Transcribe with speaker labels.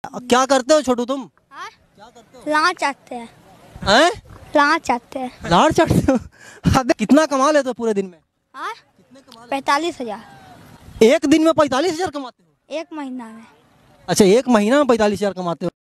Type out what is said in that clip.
Speaker 1: क्या करते हो छोटू तुम?
Speaker 2: क्या करते हो? लाड़ चाटते हैं।
Speaker 1: हैं?
Speaker 2: लाड़ चाटते हैं।
Speaker 1: लाड़ चाटते हो? अबे कितना कमा लेते हो पूरे दिन में?
Speaker 2: 45,000।
Speaker 1: एक दिन में 45,000 कमाते हो?
Speaker 2: एक महीना में।
Speaker 1: अच्छा, एक महीना में 45,000 कमाते हो?